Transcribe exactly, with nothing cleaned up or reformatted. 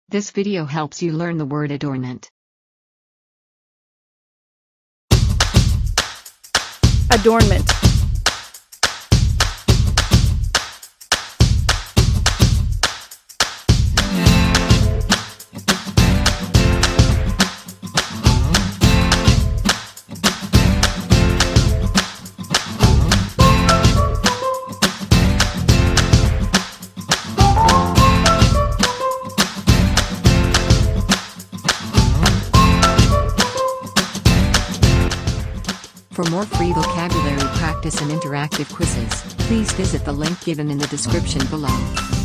This video helps you learn the word adornment. Adornment. For more free vocabulary practice and interactive quizzes, please visit the link given in the description below.